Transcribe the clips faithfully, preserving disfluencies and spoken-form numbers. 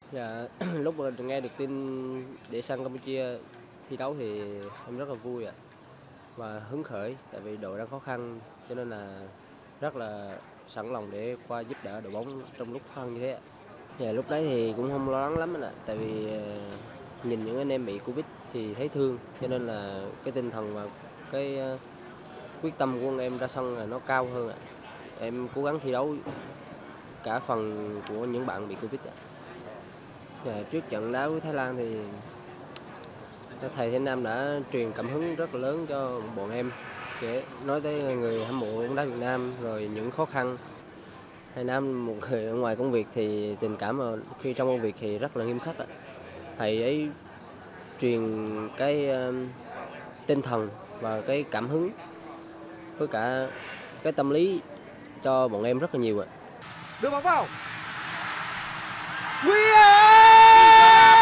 Dạ, lúc mà nghe được tin để sang Campuchia thi đấu thì em rất là vui ạ và hứng khởi, tại vì đội đang khó khăn cho nên là rất là sẵn lòng để qua giúp đỡ đội bóng trong lúc khó khăn như thế ạ. Dạ, lúc đấy thì cũng không lo lắng lắm anh ạ, tại vì ờ, nhìn những anh em bị Covid thì thấy thương, cho nên là cái tinh thần và cái ờ, quyết tâm của anh em ra sân là nó cao hơn ạ. Em cố gắng thi đấu cả phần của những bạn bị Covid ạ. Dạ, trước trận đá với Thái Lan thì thầy Thế Nam đã truyền cảm hứng rất là lớn cho bọn em, để nói tới người hâm mộ bóng đá Việt Nam rồi những khó khăn. Thầy Nam một người ở ngoài công việc thì tình cảm, mà khi trong công việc thì rất là nghiêm khắc ạ. Thầy ấy truyền cái uh, tinh thần và cái cảm hứng với cả cái tâm lý cho bọn em rất là nhiều ạ. Đưa bóng vào. Nguy hiểm!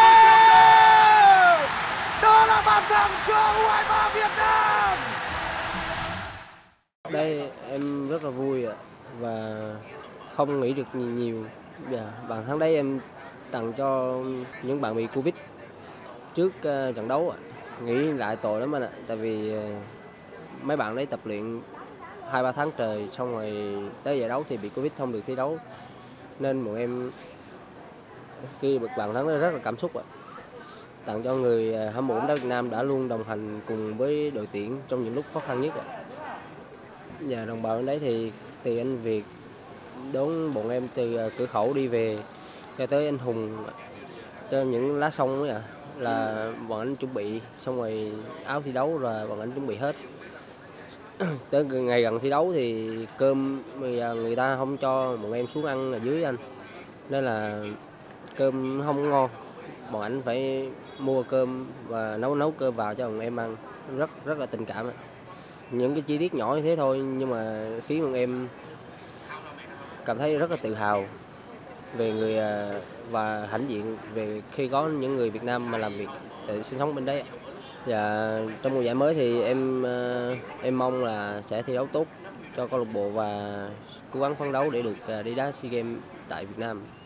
Đó là bàn thắng cho u hai ba Việt Nam. Đây em rất là vui ạ và không nghĩ được nhiều nhiều. Dạ, bàn thắng đấy em tặng cho những bạn bị Covid trước uh, trận đấu ạ. Nghĩ lại tội lắm anh ạ, tại vì uh, mấy bạn đấy tập luyện hai ba tháng trời, xong rồi tới giải đấu thì bị Covid không được thi đấu, nên bọn em khi bật bàn thắng rất là cảm xúc ạ. Tặng cho người hâm mộ bóng đá Việt Nam đã luôn đồng hành cùng với đội tuyển trong những lúc khó khăn nhất ạ. Và đồng bào đấy thì từ anh Việt đón bọn em từ cửa khẩu đi về cho tới anh Hùng, cho những lá sông ấy ạ, là bọn anh chuẩn bị xong rồi áo thi đấu rồi bọn anh chuẩn bị hết. Tới ngày gần thi đấu thì cơm bây giờ người ta không cho bọn em xuống ăn ở dưới anh, nên là cơm không ngon, bọn anh phải mua cơm và nấu nấu cơm vào cho bọn em ăn, rất rất là tình cảm. Những cái chi tiết nhỏ như thế thôi nhưng mà khiến bọn em cảm thấy rất là tự hào về người và hãnh diện về khi có những người Việt Nam mà làm việc để sinh sống bên đấy. Và trong mùa giải mới thì em em mong là sẽ thi đấu tốt cho câu lạc bộ và cố gắng phấn đấu để được đi đá SEA Games tại Việt Nam.